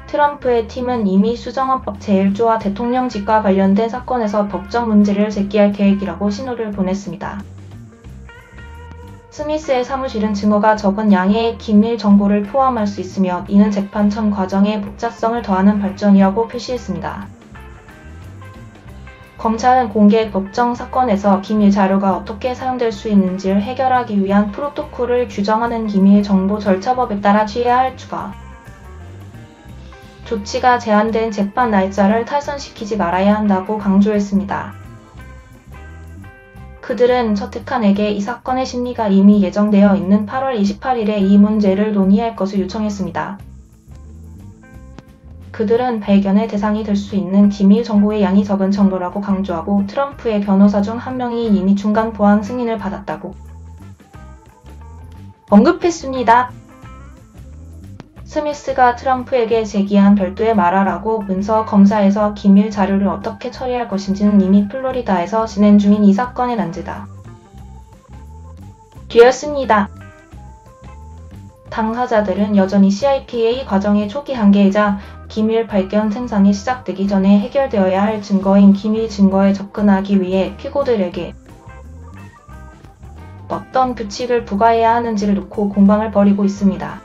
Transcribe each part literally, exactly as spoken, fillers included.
트럼프의 팀은 이미 수정헌법 제일 조와 대통령직과 관련된 사건에서 법적 문제를 제기할 계획이라고 신호를 보냈습니다. 스미스의 사무실은 증거가 적은 양의 기밀 정보를 포함할 수 있으며 이는 재판 전 과정의 복잡성을 더하는 발전이라고 표시했습니다. 검찰은 공개 법정 사건에서 기밀 자료가 어떻게 사용될 수 있는지를 해결하기 위한 프로토콜을 규정하는 기밀 정보 절차법에 따라 취해야 할 추가 조치가 제한된 재판 날짜를 탈선시키지 말아야 한다고 강조했습니다. 그들은 처특한에게 이 사건의 심리가 이미 예정되어 있는 팔월 이십팔일에 이 문제를 논의할 것을 요청했습니다. 그들은 발견의 대상이 될 수 있는 기밀 정보의 양이 적은 정도라고 강조하고 트럼프의 변호사 중 한 명이 이미 중간 보안 승인을 받았다고 언급했습니다. 스미스가 트럼프에게 제기한 별도의 말하라고 문서 검사에서 기밀 자료를 어떻게 처리할 것인지는 이미 플로리다에서 진행 중인 이 사건의 난제다. 되었습니다. 당사자들은 여전히 씨아이피에이 과정의 초기 단계이자 기밀 발견 생산이 시작되기 전에 해결되어야 할 증거인 기밀 증거에 접근하기 위해 피고들에게 어떤 규칙을 부과해야 하는지를 놓고 공방을 벌이고 있습니다.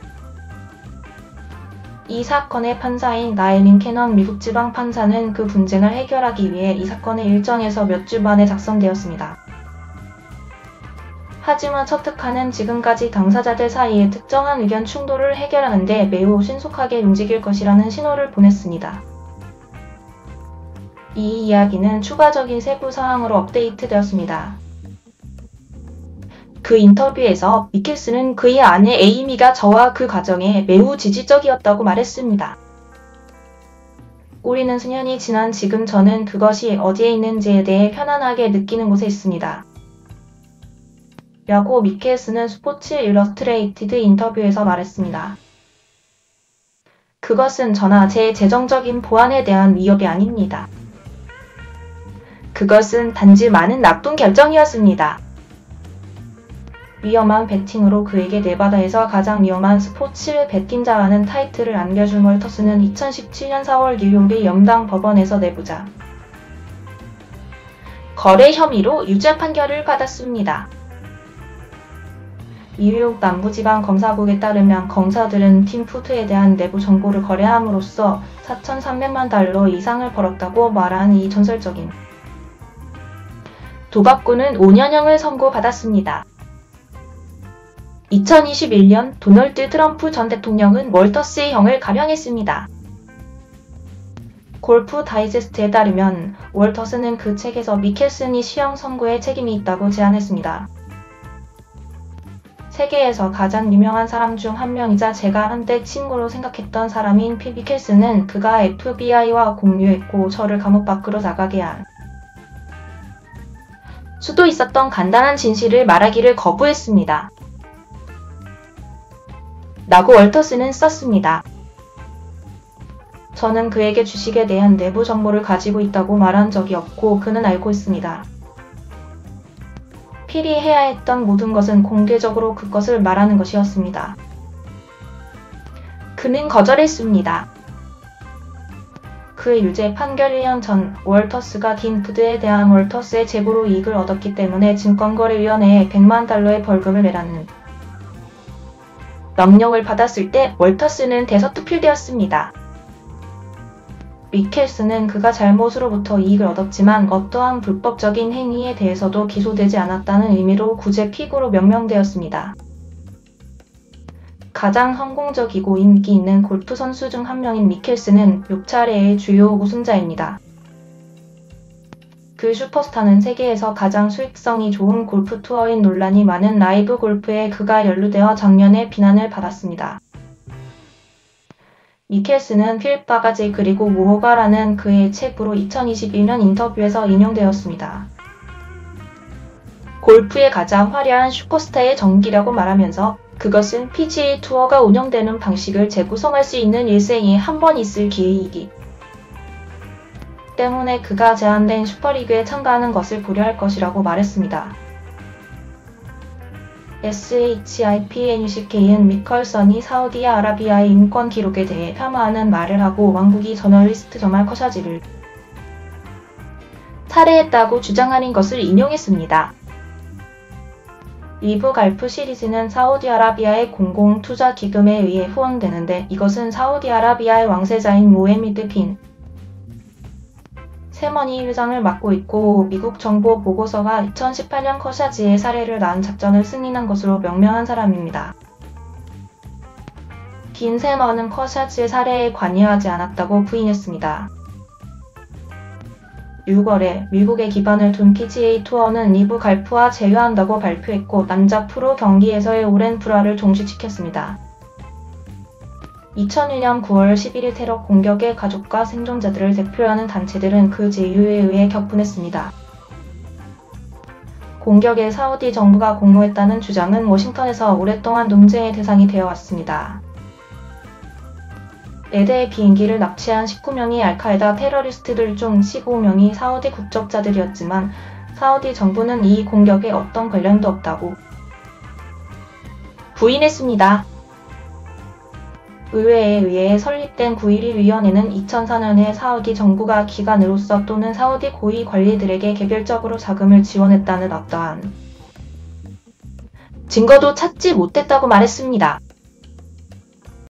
이 사건의 판사인 나엘린 캐넌 미국 지방 판사는 그 분쟁을 해결하기 위해 이 사건의 일정에서 몇 주 만에 작성되었습니다. 하지만 처특한은 지금까지 당사자들 사이의 특정한 의견 충돌을 해결하는 데 매우 신속하게 움직일 것이라는 신호를 보냈습니다. 이 이야기는 추가적인 세부 사항으로 업데이트되었습니다. 그 인터뷰에서 미켈슨은 그의 아내 에이미가 저와 그 과정에 매우 지지적이었다고 말했습니다. 우리는 수년이 지난 지금 저는 그것이 어디에 있는지에 대해 편안하게 느끼는 곳에 있습니다. 라고 미켈슨은 스포츠 일러스트레이티드 인터뷰에서 말했습니다. 그것은 저나 제 재정적인 보안에 대한 위협이 아닙니다. 그것은 단지 많은 나쁜 결정이었습니다. 위험한 배팅으로 그에게 네바다에서 가장 위험한 스포츠 배팅자라는 타이틀을 안겨준 월터스는 이천십칠년 사월 뉴욕의 연방 법원에서 내부자 거래 혐의로 유죄 판결을 받았습니다. 뉴욕 남부지방검사국에 따르면 검사들은 팀푸드에 대한 내부 정보를 거래함으로써 사천삼백만 달러 이상을 벌었다고 말한 이 전설적인 도박꾼은 오 년형을 선고받았습니다. 이천이십일년 도널드 트럼프 전 대통령은 월터스의 형을 감형했습니다. 골프 다이제스트에 따르면 월터스는 그 책에서 미켈슨이 시형 선고에 책임이 있다고 제안했습니다. 세계에서 가장 유명한 사람 중 한 명이자 제가 한때 친구로 생각했던 사람인 피 미켈슨은 그가 에프비아이와 공유했고 저를 감옥 밖으로 나가게 할 수도 있었던 간단한 진실을 말하기를 거부했습니다. 라고 월터스는 썼습니다. 저는 그에게 주식에 대한 내부 정보를 가지고 있다고 말한 적이 없고 그는 알고 있습니다. 필히 해야 했던 모든 것은 공개적으로 그것을 말하는 것이었습니다. 그는 거절했습니다. 그의 유죄 판결 일 년 전 월터스가 팀푸드에 대한 월터스의 제보로 이익을 얻었기 때문에 증권거래위원회에 백만 달러의 벌금을 내라는 명령을 받았을 때 월터스는 대서투필되었습니다. 미켈슨은 그가 잘못으로부터 이익을 얻었지만 어떠한 불법적인 행위에 대해서도 기소되지 않았다는 의미로 구제 피고로 명명되었습니다. 가장 성공적이고 인기 있는 골프 선수 중 한 명인 미켈슨은 육 차례의 주요 우승자입니다. 그 슈퍼스타는 세계에서 가장 수익성이 좋은 골프 투어인 논란이 많은 라이브 골프에 그가 연루되어 작년에 비난을 받았습니다. 미켈슨은 필 바가지 그리고 무호가라는 그의 책으로 이천이십일년 인터뷰에서 인용되었습니다. 골프의 가장 화려한 슈퍼스타의 전기라고 말하면서 그것은 피지에이 투어가 운영되는 방식을 재구성할 수 있는 일생에 한 번 있을 기회이기 때문에 그가 제한된 슈퍼리그에 참가하는 것을 고려할 것이라고 말했습니다. 에스에이치아이피엔유씨케이는 미컬선이 사우디아라비아의 인권 기록에 대해 폄하하는 말을 하고 왕국이 저널리스트 저말 커샤지를 살해했다고 주장하는 것을 인용했습니다. 리브 갈프 시리즈는 사우디아라비아의 공공투자기금에 의해 후원되는데 이것은 사우디아라비아의 왕세자인 모헤미드 빈 세먼이 회장을 맡고 있고 미국 정보 보고서가 이천십팔 년 커샤지의 살해를 낳은 작전을 승인한 것으로 명명한 사람입니다. 빈 세먼은 커샤지의 살해에 관여하지 않았다고 부인했습니다. 유월에 미국에 기반을 둔 피지에이 투어는 리브 갈프와 제휴한다고 발표했고 남자 프로 경기에서의 오랜 불화를 종식시켰습니다. 이천일 년 구월 십일일 테러 공격의 가족과 생존자들을 대표하는 단체들은 그 제휴에 의해 격분했습니다. 공격에 사우디 정부가 공모했다는 주장은 워싱턴에서 오랫동안 논쟁의 대상이 되어 왔습니다. 네 대의 비행기를 납치한 십구 명이 알카에다 테러리스트들 중 십오 명이 사우디 국적자들이었지만 사우디 정부는 이 공격에 어떤 관련도 없다고 부인했습니다. 의회에 의해 설립된 구일일 위원회는 이천사 년에 사우디 정부가 기관으로서 또는 사우디 고위 관리들에게 개별적으로 자금을 지원했다는 어떠한 증거도 찾지 못했다고 말했습니다.